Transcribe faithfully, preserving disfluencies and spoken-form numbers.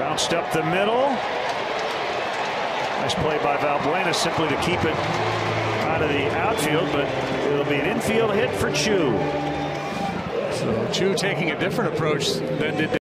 Bounced up the middle. Nice play by Valbuena simply to keep it out of the outfield, but it'll be an infield hit for Chu. So Chu taking a different approach than did